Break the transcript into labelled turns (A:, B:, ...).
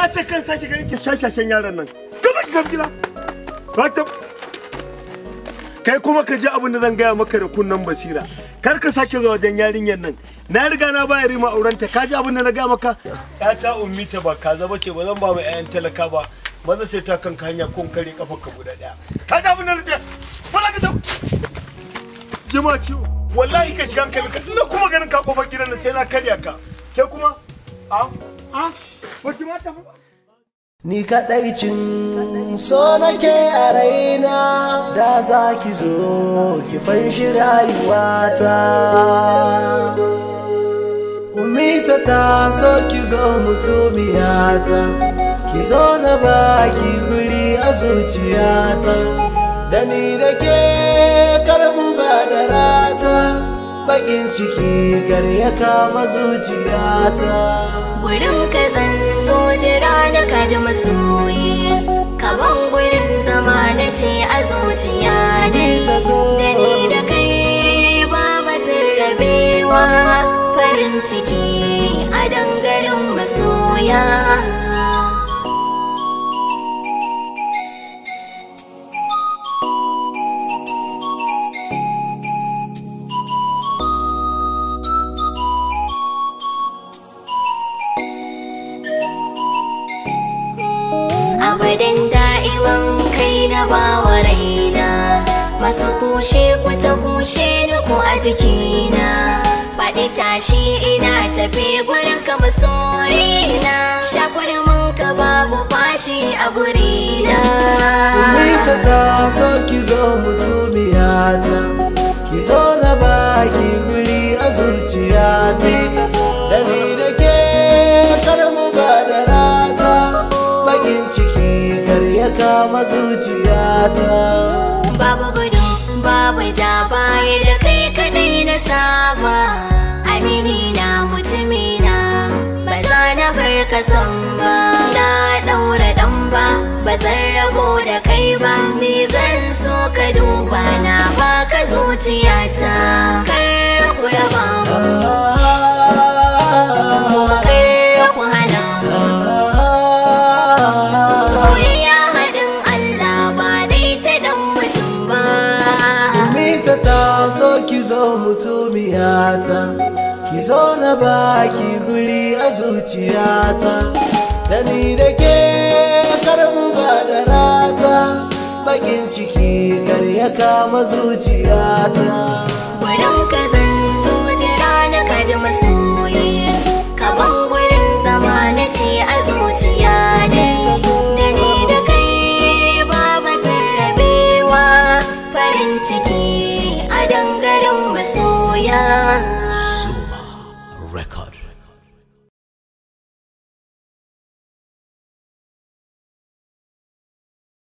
A: ce kan sake ganin ki shashashen yaran nan. Gaba ki tafi gida. Wata kai kuma ka ji abin da zan gaya maka da kunnan basira. Kar ka sake zuwa wajen yarinyar nan. Na riga na ba Rima aurenta. Ka ji abin da na gaya maka? Ya ta ummi ta ba kaza bace ba zan ba mu ƴaƴan talaka ba. Maza sai ta kanka hanya kun kare kafarka guda daya. Ka ji abin da na ce? Bala ka ta. Jima ciwo. Wallahi ka shiga hankali ka. Ina kuma ganin ka kofar gidan nan sai na karya ka. Ke kuma? Baki mata ba?
B: Ni kaɗaicin so nake a raina da za ki zo ki fanshi rayuwata. Umita ta so ki zo mutumiyata, ki zo na baki guri a zuciyata. Da ni da ke karmu ba da rata, bakin ciki kar ya kama zuciyata.
C: Gurin ka zan so jira na kaji masoyi, kaban gurin zama na ce a zuciya dai. Da ni da kai babatin rabewa, farin ciki a dangarin masoya. Abadan da'iman kai na bawa raina, masu kushe ku ta kushe ni ko a jikina. Faɗi tashi ina tafi gurin ka masoyina, shakurmin ka babu fashi a gurina.
B: Umita ta so ki zo mutumiyata, ki zo na baki guri a zuciyata. Da ni da ke karmu ba da rata, bakin ciki kar ya kama zuciyata.
C: Babu gudu babu ja baya da kai kadai na saba, amini na mutumina ba za na bar ka san ba. Na daura dan ba zan rabo da kai ba, ni zan so ka duba na baka zuciyata. Kar ku raba mu, kar ku hana mu, soyayya haɗin Allah ba dai ta dan mutum ba.
B: Umita ta so ki zo mutumiyata, ki zo na baki guri a zuciyata. Da ni da ke karmu ba da rata, bakin ciki kar ya kama zuciyata.
C: Gurin ka zan so jira na kaji masoyi, kaban gurin zama na ce a zuciya dai. Da ni da kai babatin rabewa, farin ciki a dangarin masoya.
D: Zuma Record.